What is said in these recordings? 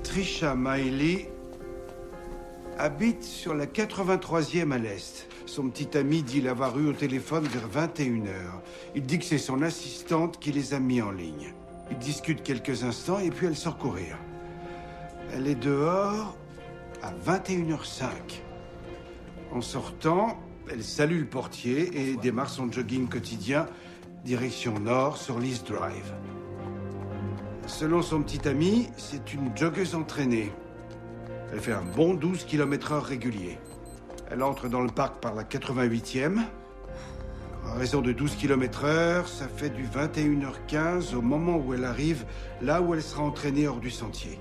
Trisha Miley habite sur la 83e à l'est. Son petit ami dit l'avoir eu au téléphone vers 21h. Il dit que c'est son assistante qui les a mis en ligne. Ils discutent quelques instants et puis elle sort courir. Elle est dehors à 21h05. En sortant, elle salue le portier et démarre son jogging quotidien, direction nord sur l'East Drive. Selon son petit ami, c'est une joggeuse entraînée. Elle fait un bon 12 km/h régulier. Elle entre dans le parc par la 88e. À raison de 12 km/h, ça fait du 21h15 au moment où elle arrive là où elle sera entraînée hors du sentier.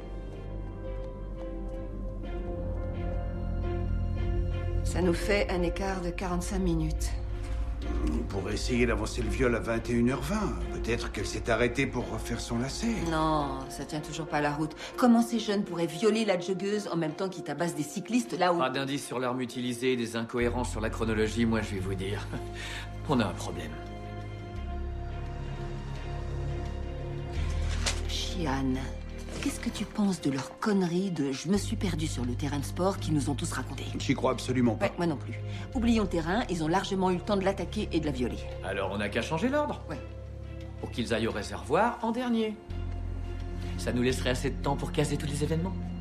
Ça nous fait un écart de 45 minutes. On pourrait essayer d'avancer le viol à 21h20. Peut-être qu'elle s'est arrêtée pour refaire son lacet. Non, ça tient toujours pas la route. Comment ces jeunes pourraient violer la joggeuse en même temps qu'ils tabassent des cyclistes là où... Pas d'indices sur l'arme utilisée, des incohérences sur la chronologie, moi je vais vous dire. On a un problème. Chian, qu'est-ce que tu penses de leur connerie de « je me suis perdu sur le terrain de sport » qu'ils nous ont tous raconté? J'y crois absolument pas. Ouais, moi non plus. Oublions le terrain, ils ont largement eu le temps de l'attaquer et de la violer. Alors on n'a qu'à changer l'ordre. Ouais. Pour qu'ils aillent au réservoir en dernier. Ça nous laisserait assez de temps pour caser tous les événements.